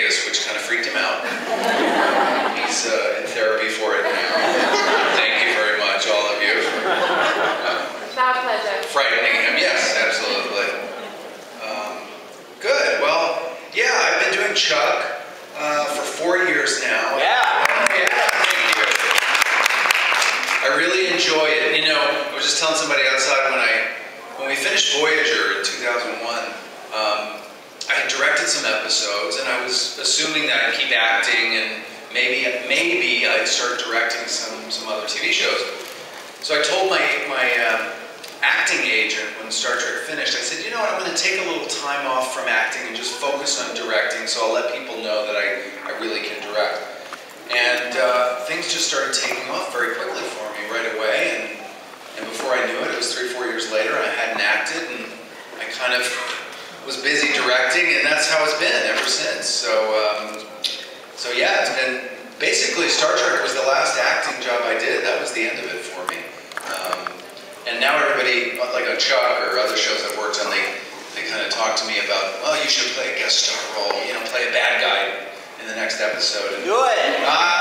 Vegas, which kind of freaked him out. He's in therapy for it now. Thank you very much, all of you, for Our pleasure. frightening him. Yes, absolutely. Good. Well, yeah, I've been doing Chuck for 4 years now. Yeah. Yeah, thank you. I really enjoy it. You know, I was just telling somebody outside when we finished Voyager in 2001, I had directed some episodes, and I was assuming that I'd keep acting, and maybe I'd start directing some other TV shows. So I told my acting agent when Star Trek finished, I said, you know what, I'm going to take a little time off from acting and just focus on directing, so I'll let people know that I really can direct. And things just started taking off very quickly for me right away, and before I knew it, it was 3 or 4 years later, and I hadn't acted, and I kind of was busy directing, and that's how it's been ever since. So yeah, it's been, basically Star Trek was the last acting job I did. That was the end of it for me. And now everybody, like on Chuck or other shows I've worked on, they kind of talk to me about, well, you should play a guest star role, you know, play a bad guy in the next episode. And, Do it!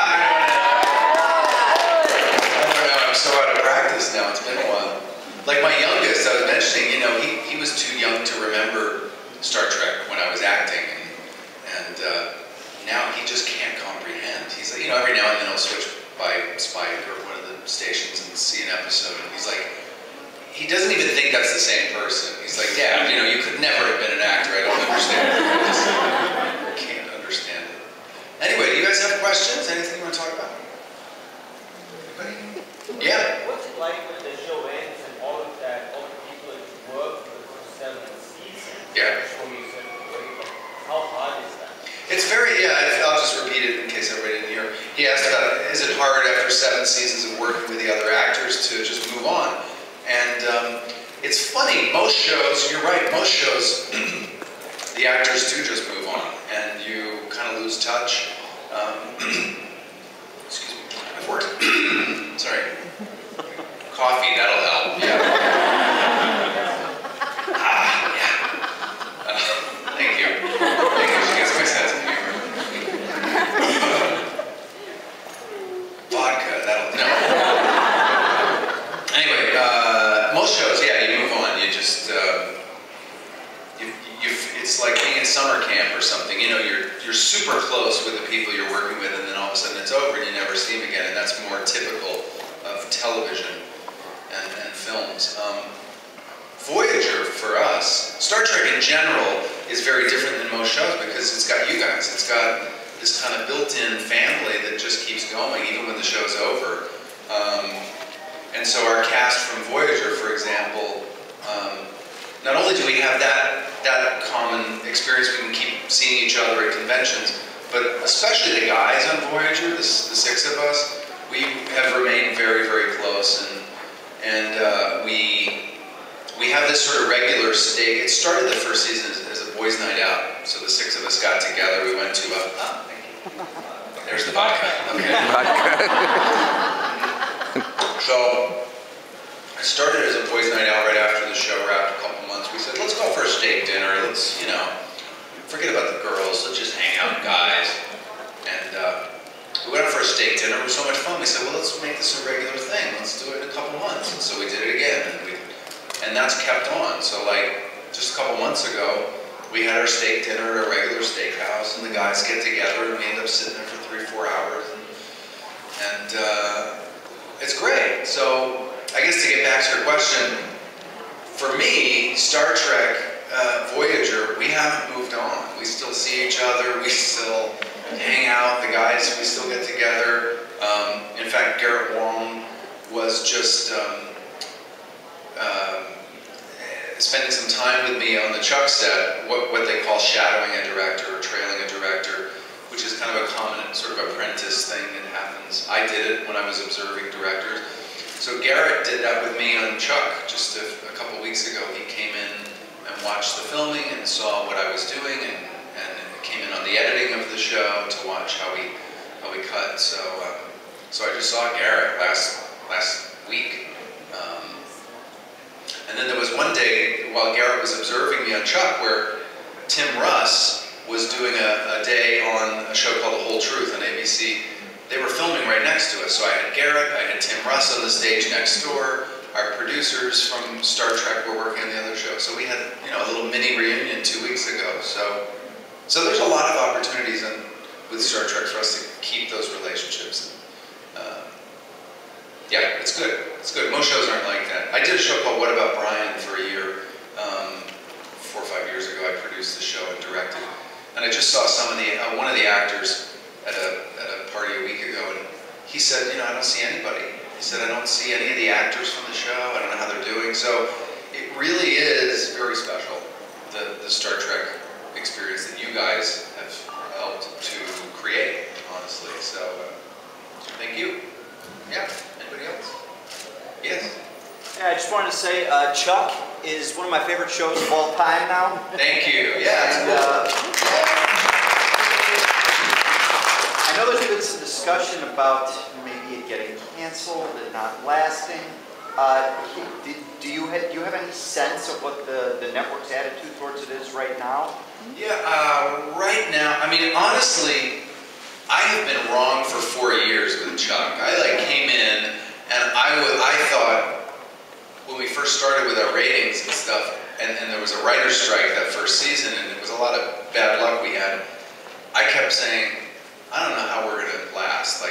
I don't know, I'm so out of practice now, it's been a while. Like my youngest, I was mentioning, you know, he was too young to remember Star Trek when I was acting, and now he just can't comprehend. He's like, you know, every now and then he'll switch by Spike or one of the stations and see an episode, and he's like, he doesn't even think that's the same person. He's like, Dad, you know, you could never have been an actor. I don't understand it. I just can't understand it. Anyway, do you guys have questions? Anything you want to talk about? Anybody? Yeah. What's it like when the show ends and all of that, all the people that you work for the first 7 seasons? Yeah. Show you a certain way. How hard is that? It's very, yeah, I'll just repeat it in case everybody didn't hear. He asked about, is it hard after 7 seasons of working with the other actors to just move on? And it's funny, most shows, you're right, most shows, the actors do just move on, and you kind of lose touch. Excuse me, I've worked, sorry, coffee, that'll help, yeah. Yeah. Thank you. Thank you, she gets my sense of humor. Vodka, that'll, no. Anyway, most shows, yeah, you move on. You just, it's like being at summer camp or something. You know, you're super close with the people you're working with, and then all of a sudden it's over and you never see them again. And that's more typical of television and films. Voyager, for us, Star Trek in general is very different than most shows because it's got you guys. It's got this kind of built-in family that just keeps going even when the show's over. And so our cast from Voyager, for example, not only do we have that common experience, we can keep seeing each other at conventions, but especially the guys on Voyager, the 6 of us, we have remained very, very close, and we have this sort of regular stake. It started the first season as a boys' night out, so the 6 of us got together. We went to thank you. There's the vodka. Okay. So I started as a boys' night out right after the show wrapped, a couple months. We said, let's go for a steak dinner. Let's, you know, forget about the girls. Let's just hang out, guys. And we went out for a steak dinner. It was so much fun. We said, well, let's make this a regular thing. Let's do it in a couple months. And so we did it again. And that's kept on. So like just a couple months ago, we had our steak dinner at a regular steakhouse, and the guys get together, and we end up sitting there for 3 or 4 hours. And it's great. So I guess to get back to your question, for me, Star Trek Voyager, we haven't moved on. We still see each other. We still hang out. The guys, we still get together. In fact, Garrett Wong was just spending some time with me on the Chuck set, what they call shadowing a director or trailing a director, which is kind of a common sort of apprentice thing that happens. I did it when I was observing directors. So Garrett did that with me on Chuck just a couple weeks ago. He came in and watched the filming and saw what I was doing, and came in on the editing of the show to watch how we cut. So I just saw Garrett last week. And then there was one day while Garrett was observing me on Chuck where Tim Russ was doing a day on a show called The Whole Truth on ABC. They were filming right next to us, so I had Garrett, I had Tim Russ on the stage next door. Our producers from Star Trek were working on the other show, so we had a little mini reunion 2 weeks ago. So there's a lot of opportunities with Star Trek for us to keep those relationships. Yeah, it's good. It's good. Most shows aren't like that. I did a show called What About Brian for a year. 4 or 5 years ago, I produced the show and directed. And I just saw one of the actors at a party a week ago, and he said, I don't see anybody. He said, I don't see any of the actors from the show. I don't know how they're doing. So it really is very special, the Star Trek experience that you guys have helped to create, honestly. So thank you. Yeah. Anybody else? Yes? Yeah, I just wanted to say Chuck is one of my favorite shows of all time now. Thank you. Yeah, it's cool. I know there's been some discussion about maybe it getting canceled and not lasting. Do you have any sense of what the network's attitude towards it is right now? Yeah, right now, I mean, honestly, I have been wrong for 4 years with Chuck. I came in and I thought when we first started with our ratings and stuff, and there was a writer's strike that first season, and it was a lot of bad luck we had. I kept saying, I don't know how we're going to last.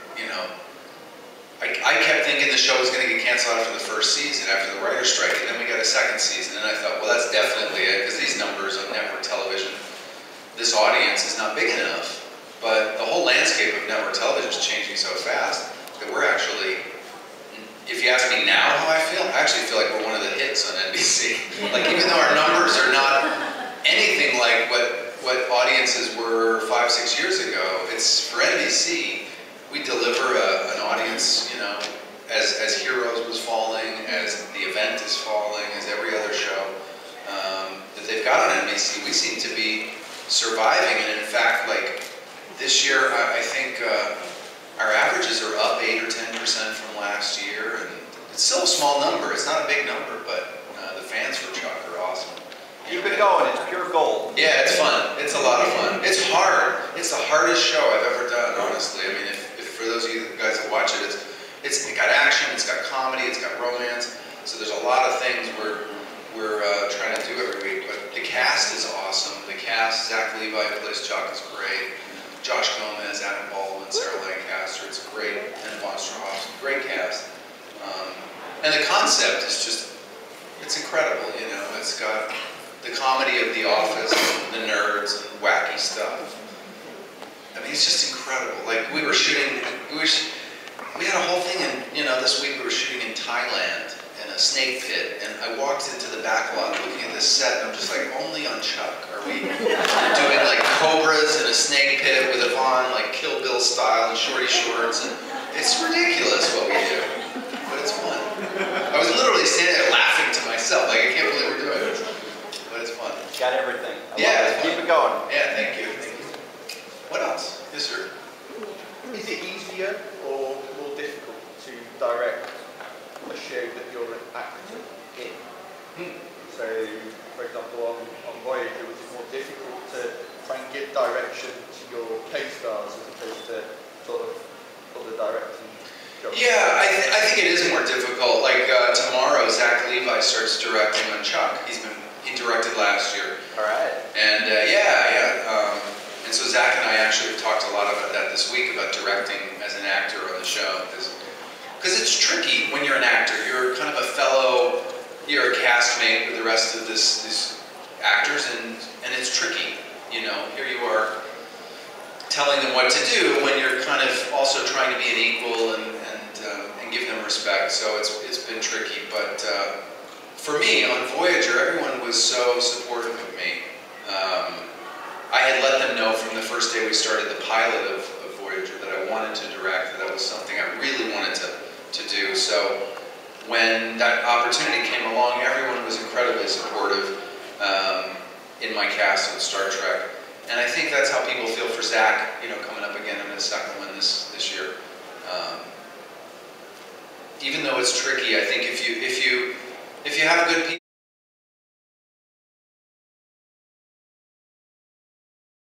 I kept thinking the show was going to get canceled after the first season, after the writer's strike, and then we got a second season, and I thought, well, that's definitely it, because these numbers on network television, this audience is not big enough. But the whole landscape of network television is changing so fast that we're actually, if you ask me now how I actually feel like we're one of the hits on NBC. Even though our numbers are not anything like what audiences were 5, 6 years ago, it's for NBC, we deliver an audience, as Heroes was falling, as The Event is falling, as every other show that they've got on NBC, we seem to be surviving. And in fact, this year, I think our averages are up 8 or 10% from last year, and it's still a small number. It's not a big number, but the fans for Chuck are awesome. Keep it going. It's pure gold. Yeah, it's fun. It's a lot of fun. It's hard. It's the hardest show I've ever done, honestly. I mean, if for those of you guys that watch it, it's got action, it's got comedy, it's got romance. So there's a lot of things we're trying to do every week. But the cast is awesome. The cast, Zach Levi who plays Chuck is great. Josh Gomez, Adam Baldwin, Sarah Lancaster, it's great, and Von Strahoff, great cast. And the concept is just, it's incredible, it's got the comedy of The Office, the nerds, and wacky stuff. I mean, it's just incredible. We were shooting, we had a whole thing this week we were shooting in Thailand, in a snake pit, and I walked into the back lot looking at this set, and I'm just like, only on Chuck are we doing cobras in a snake pit with Yvonne, Kill Bill style and shorty shorts, and it's ridiculous what we do, but it's fun. I was literally standing there laughing to myself, I can't believe we're doing this, but it's fun. Got everything. Yeah, keep it going. Yeah, thank you. What else? Yes, sir. Is it easier or more difficult to direct a show that you're an actor in? So, for example, on Voyager, was it more difficult to try and give direction to your co-stars as opposed to sort of other directing jobs? Yeah, I think it is more difficult. Tomorrow, Zach Levi starts directing on Chuck. He directed last year. All right. And and so Zach and I actually have talked a lot about that this week, about directing as an actor on the show, because it's tricky when you're an actor. You're kind of a fellow, you're a castmate with the rest of these actors, and it's tricky. Here you are telling them what to do when you're kind of also trying to be an equal and give them respect. So it's been tricky, but for me on Voyager, everyone was so supportive of me. I had let them know from the first day we started the pilot of Voyager that I wanted to direct, that was something I really wanted to do. So when that opportunity came along, everyone was incredibly supportive in my cast on Star Trek. And I think that's how people feel for Zach, coming up again in his second one this year. Even though it's tricky, I think if you have good people,